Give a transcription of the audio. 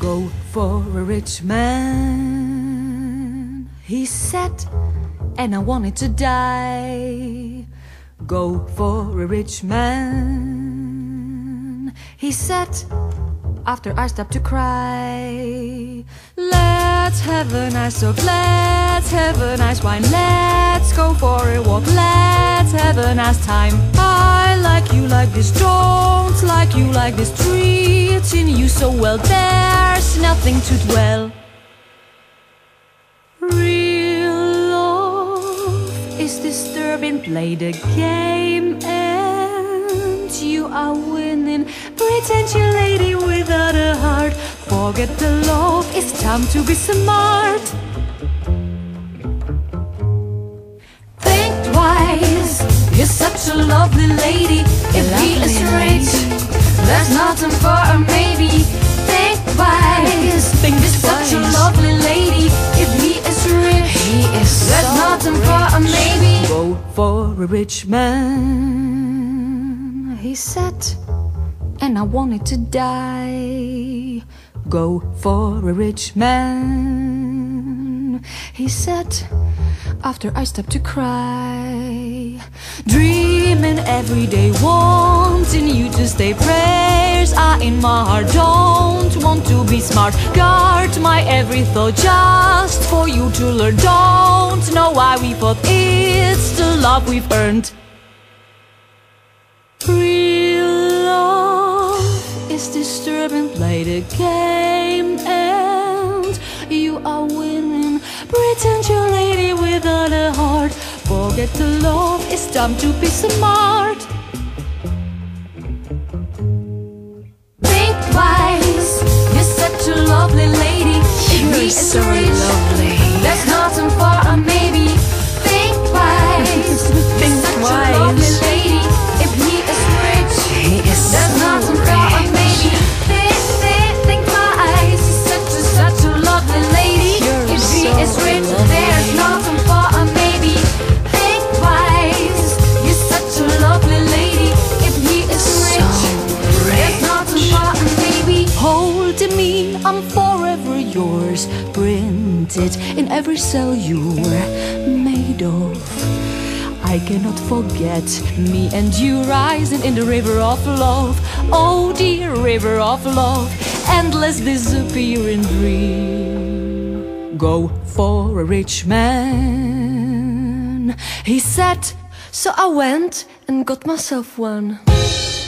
Go for a rich man, he said, and I wanted to die. Go for a rich man, he said, after I stopped to cry. Let's have a nice talk, let's have a nice wine, let's go for a walk, let's have a nice time. I like you like this, don't like you like this, treating you so well, there's nothing to dwell. Real love is disturbing, play the game and you are winning. Pretend you're a lady without a heart, forget the love, it's time to be smart. Think twice, you're such a lovely lady. If he is rich, there's nothing for a maybe. Think twice, you're such a lovely lady. If he is rich, there's nothing for a maybe. Go for a rich man, he said, and I wanted to die. Go for a rich man, he said, after I stopped to cry. Dreaming every day, wanting you to stay. Prayers are in my heart, don't want to be smart. Guard my every thought just for you to learn. Don't know why we fought, it's the love we've earned. It's disturbing, play the game and you are winning. Pretend you're a lady without a heart, forget the love, it's time to be smart. Think twice, you're such a lovely lady. If he is rich, there's nothing for a maybe. Think twice, think such a lovely lady. If he is rich, there's nothing for a maybe. Think twice, you're such a lovely lady. If he is rich, there's nothing for a maybe. Think twice, you're such a lovely lady. If he is rich, there's nothing for a maybe. Holding me, I'm forever yours, printed in every cell you're made of. I cannot forget me and you rising in the river of love. Oh dear river of love, endless disappearing dream. Go for a rich man, he said, so I went and got myself one.